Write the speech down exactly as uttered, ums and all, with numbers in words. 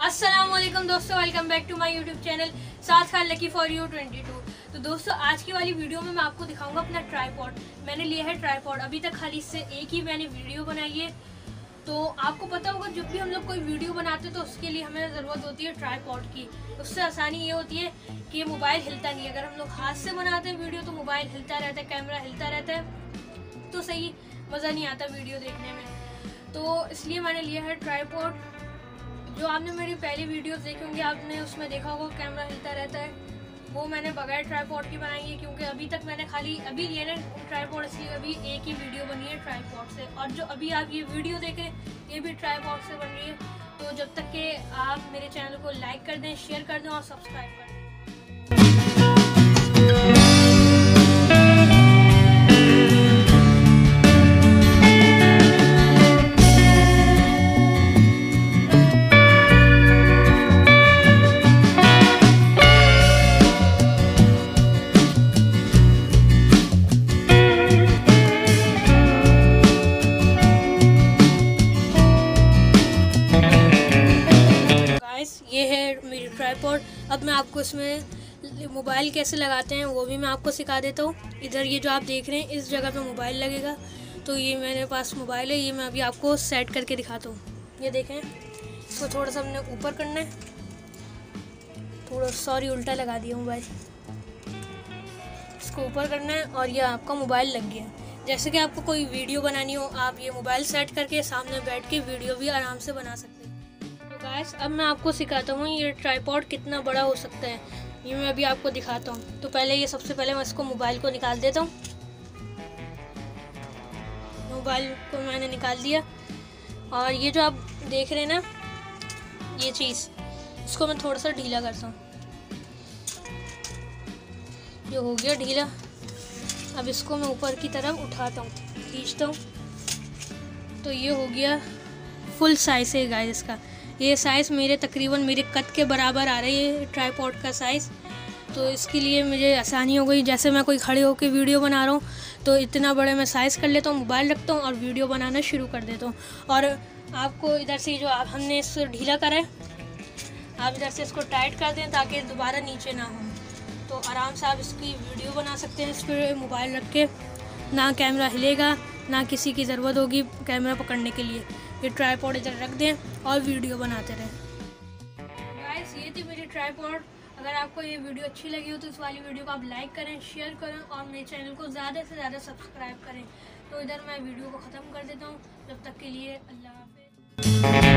अस्सलाम वालेकुम दोस्तों, welcome back to my YouTube channel साथ Khan lucky for you twenty two. तो दोस्तों आज की वाली वीडियो में मैं आपको दिखाऊंगा अपना ट्राइपॉड। मैंने लिया है ट्राइपॉड, अभी तक खाली इससे एक ही मैंने वीडियो बनाई है। तो आपको पता होगा जब भी हम लोग कोई वीडियो बनाते हैं तो उसके लिए हमें ज़रूरत होती है ट्राइपॉड की। उससे आसानी ये होती है कि मोबाइल हिलता नहीं है। अगर हम लोग हाथ से बनाते हैं वीडियो तो मोबाइल हिलता रहता है, कैमरा हिलता रहता है, तो सही मज़ा नहीं आता वीडियो देखने में। तो इसलिए मैंने लिया है ट्राइपॉड। जो आपने मेरी पहली वीडियोस देखी होंगी आपने उसमें देखा होगा कैमरा हिलता रहता है, वो मैंने बगैर ट्राइपॉड की बनाई है। क्योंकि अभी तक मैंने खाली अभी लिए ना ट्राइपॉड, इसलिए अभी एक ही वीडियो बनी है ट्राइपॉड से। और जो अभी आप ये वीडियो देख रहे हैं ये भी ट्राइपॉड से बन रही है। तो जब तक कि आप मेरे चैनल को लाइक कर दें, शेयर कर दें और सब्सक्राइब कर दें। ये है मेरी ट्राइपॉड। अब मैं आपको इसमें मोबाइल कैसे लगाते हैं वो भी मैं आपको सिखा देता हूँ। इधर ये जो आप देख रहे हैं इस जगह पे मोबाइल लगेगा। तो ये मेरे पास मोबाइल है, ये मैं अभी आपको सेट करके दिखाता हूँ। ये देखें, इसको थोड़ा सा हमने ऊपर करना है, थोड़ा सॉरी उल्टा लगा दिया मोबाइल। इसको ऊपर करना है और ये आपका मोबाइल लग गया। जैसे कि आपको कोई वीडियो बनानी हो, आप ये मोबाइल सेट करके सामने बैठ के वीडियो भी आराम से बना सकते हैं। गाइस अब मैं आपको सिखाता हूँ ये ट्राइपॉड कितना बड़ा हो सकता है। ये मैं अभी आपको दिखाता हूँ। तो पहले ये सबसे पहले मैं इसको मोबाइल को निकाल देता हूँ। मोबाइल को मैंने निकाल दिया और ये जो आप देख रहे हैं ना ये चीज़, इसको मैं थोड़ा सा ढीला करता हूँ। ये हो गया ढीला। अब इसको मैं ऊपर की तरफ उठाता हूँ, खींचता हूँ, तो ये हो गया फुल साइज़ है गाइस इसका। ये साइज़ मेरे तकरीबन मेरे कद के बराबर आ रही है ट्राइपॉड का साइज़। तो इसके लिए मुझे आसानी हो गई। जैसे मैं कोई खड़े होकर वीडियो बना रहा हूँ तो इतना बड़े मैं साइज़ कर लेता हूँ, मोबाइल रखता हूँ और वीडियो बनाना शुरू कर देता हूँ। और आपको इधर से जो आप हमने इसको ढीला करा है, आप इधर से इसको टाइट कर दें ताकि दोबारा नीचे ना हो। तो आराम से आप इसकी वीडियो बना सकते हैं इस पर मोबाइल रख के। ना कैमरा हिलेगा, ना किसी की ज़रूरत होगी कैमरा पकड़ने के लिए। ये ट्राइपॉड इधर रख दें और वीडियो बनाते रहें। गाइस ये थी मेरी ट्राइपॉड। अगर आपको ये वीडियो अच्छी लगी हो तो इस वाली वीडियो को आप लाइक करें, शेयर करें और मेरे चैनल को ज़्यादा से ज़्यादा सब्सक्राइब करें। तो इधर मैं वीडियो को ख़त्म कर देता हूँ। जब तक के लिए अल्लाह हाफ़िज़।